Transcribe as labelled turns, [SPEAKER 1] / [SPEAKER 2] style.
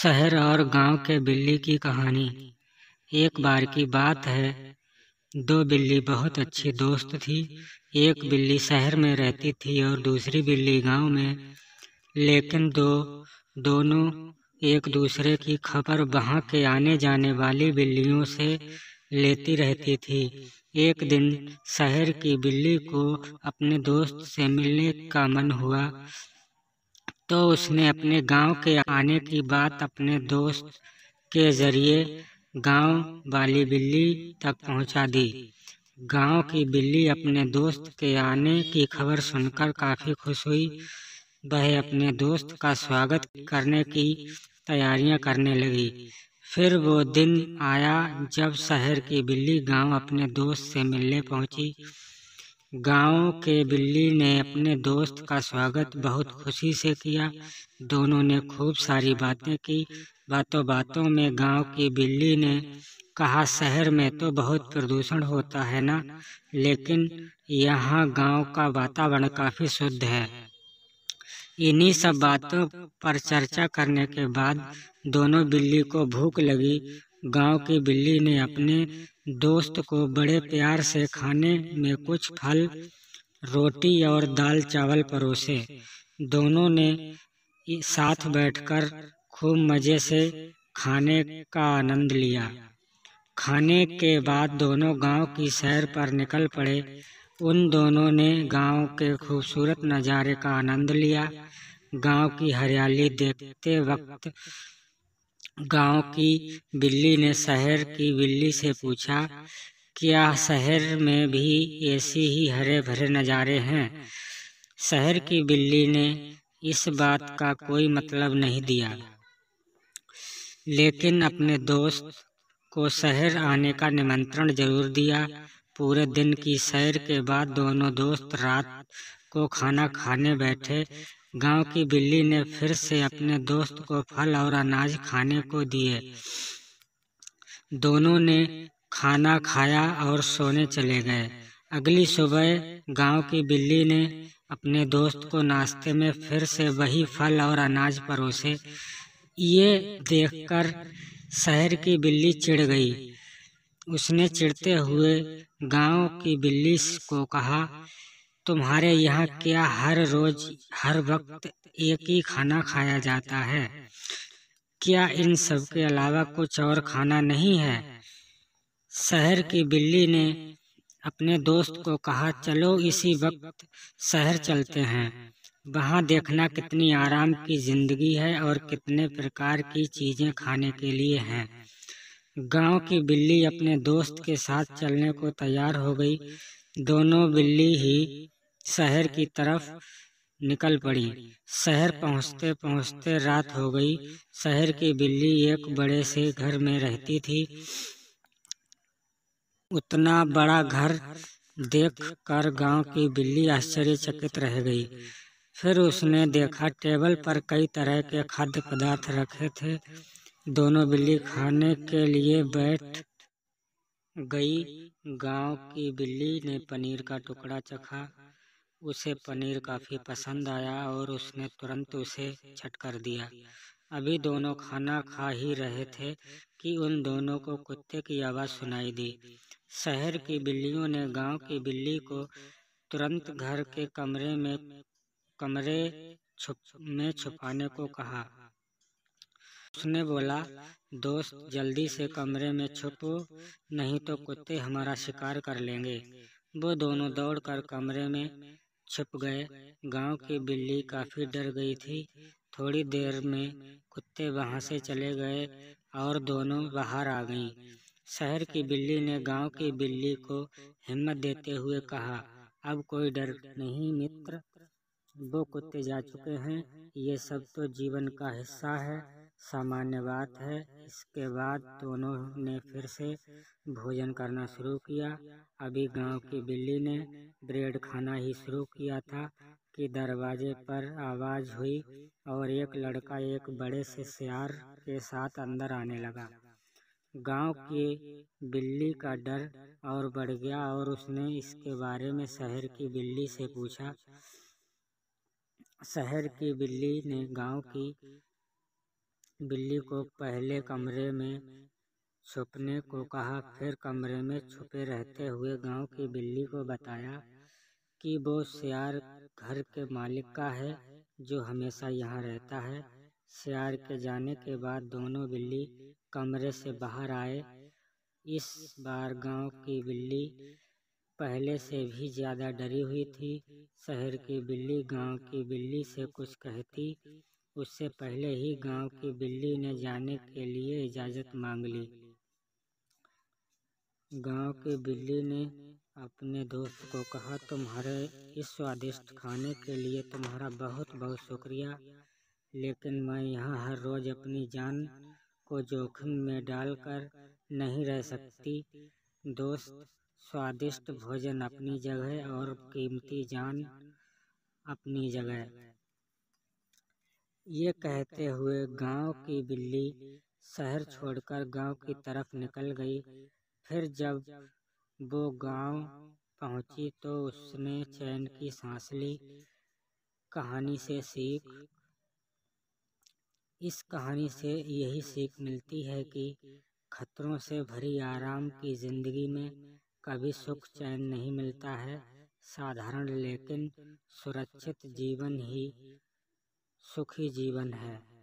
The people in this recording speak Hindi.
[SPEAKER 1] शहर और गांव के बिल्ली की कहानी। एक बार की बात है, दो बिल्ली बहुत अच्छी दोस्त थी। एक बिल्ली शहर में रहती थी और दूसरी बिल्ली गांव में। लेकिन दोनों एक दूसरे की खबर वहां के आने जाने वाली बिल्लियों से लेती रहती थी। एक दिन शहर की बिल्ली को अपने दोस्त से मिलने का मन हुआ, तो उसने अपने गांव के आने की बात अपने दोस्त के जरिए गांव वाली बिल्ली तक पहुंचा दी। गांव की बिल्ली अपने दोस्त के आने की खबर सुनकर काफी खुश हुई। वह अपने दोस्त का स्वागत करने की तैयारियां करने लगी। फिर वो दिन आया जब शहर की बिल्ली गांव अपने दोस्त से मिलने पहुंची। गांव के बिल्ली ने अपने दोस्त का स्वागत बहुत खुशी से किया। दोनों ने खूब सारी बातें की। बातों बातों में गांव की बिल्ली ने कहा, शहर में तो बहुत प्रदूषण होता है ना, लेकिन यहाँ गांव का वातावरण काफी शुद्ध है। इन्हीं सब बातों पर चर्चा करने के बाद दोनों बिल्ली को भूख लगी। गांव की बिल्ली ने अपने दोस्त को बड़े प्यार से खाने में कुछ फल, रोटी और दाल चावल परोसे। दोनों ने साथ बैठकर खूब मजे से खाने का आनंद लिया। खाने के बाद दोनों गांव की सैर पर निकल पड़े। उन दोनों ने गांव के खूबसूरत नज़ारे का आनंद लिया। गांव की हरियाली देखते वक्त गांव की बिल्ली ने शहर की बिल्ली से पूछा, क्या शहर में भी ऐसे ही हरे भरे नज़ारे हैं? शहर की बिल्ली ने इस बात का कोई मतलब नहीं दिया, लेकिन अपने दोस्त को शहर आने का निमंत्रण जरूर दिया। पूरे दिन की सैर के बाद दोनों दोस्त रात को खाना खाने बैठे। गांव की बिल्ली ने फिर से अपने दोस्त को फल और अनाज खाने को दिए। दोनों ने खाना खाया और सोने चले गए। अगली सुबह गांव की बिल्ली ने अपने दोस्त को नाश्ते में फिर से वही फल और अनाज परोसे। ये देखकर शहर की बिल्ली चिढ़ गई। उसने चिढ़ते हुए गांव की बिल्ली को कहा, तुम्हारे यहाँ क्या हर रोज हर वक्त एक ही खाना खाया जाता है? क्या इन सब के अलावा कुछ और खाना नहीं है? शहर की बिल्ली ने अपने दोस्त को कहा, चलो इसी वक्त शहर चलते हैं। वहाँ देखना कितनी आराम की जिंदगी है और कितने प्रकार की चीजें खाने के लिए हैं। गांव की बिल्ली अपने दोस्त के साथ चलने को तैयार हो गई। दोनों बिल्ली ही शहर की तरफ निकल पड़ी। शहर पहुंचते पहुंचते रात हो गई। शहर की बिल्ली एक बड़े से घर में रहती थी। उतना बड़ा घर देख कर गांव की बिल्ली आश्चर्यचकित रह गई। फिर उसने देखा टेबल पर कई तरह के खाद्य पदार्थ रखे थे। दोनों बिल्ली खाने के लिए बैठ गई। गांव की बिल्ली ने पनीर का टुकड़ा चखा। उसे पनीर काफी पसंद आया और उसने तुरंत उसे चट कर दिया। अभी दोनों खाना खा ही रहे थे कि उन दोनों को कुत्ते की आवाज सुनाई दी। शहर की बिल्लियों ने गांव की बिल्ली को तुरंत घर के कमरे में छुपाने को कहा। उसने बोला, दोस्त जल्दी से कमरे में छुपो, नहीं तो कुत्ते हमारा शिकार कर लेंगे। वो दोनों दौड़कर कमरे में छुप गए। गांव की बिल्ली काफी डर गई थी। थोड़ी देर में कुत्ते वहां से चले गए और दोनों बाहर आ गईं। शहर की बिल्ली ने गांव की बिल्ली को हिम्मत देते हुए कहा, अब कोई डर नहीं मित्र, वो कुत्ते जा चुके हैं। ये सब तो जीवन का हिस्सा है, सामान्य बात है। इसके बाद दोनों ने फिर से भोजन करना शुरू किया। अभी गांव की बिल्ली ने ब्रेड खाना ही शुरू किया था कि दरवाजे पर आवाज हुई और एक लड़का एक बड़े से सियार के साथ अंदर आने लगा। गांव की बिल्ली का डर और बढ़ गया और उसने इसके बारे में शहर की बिल्ली से पूछा। शहर की बिल्ली ने गांव की बिल्ली को पहले कमरे में छुपने को कहा, फिर कमरे में छुपे रहते हुए गांव की बिल्ली को बताया कि वो सियार घर के मालिक का है जो हमेशा यहाँ रहता है। सियार के जाने के बाद दोनों बिल्ली कमरे से बाहर आए। इस बार गांव की बिल्ली पहले से भी ज्यादा डरी हुई थी। शहर की बिल्ली गांव की बिल्ली से कुछ कहती उससे पहले ही गांव की बिल्ली ने जाने के लिए इजाजत मांग ली। गांव की बिल्ली ने अपने दोस्त को कहा, तुम्हारे इस स्वादिष्ट खाने के लिए तुम्हारा बहुत बहुत शुक्रिया, लेकिन मैं यहाँ हर रोज अपनी जान को जोखिम में डालकर नहीं रह सकती। दोस्त, स्वादिष्ट भोजन अपनी जगह और कीमती जान अपनी जगह। ये कहते हुए गांव की बिल्ली शहर छोड़कर गांव की तरफ निकल गई। फिर जब वो गांव पहुंची तो उसने चैन की सांस ली। कहानी से सीख। इस कहानी से यही सीख मिलती है कि खतरों से भरी आराम की जिंदगी में कभी सुख चैन नहीं मिलता है। साधारण लेकिन सुरक्षित जीवन ही सुखी जीवन है।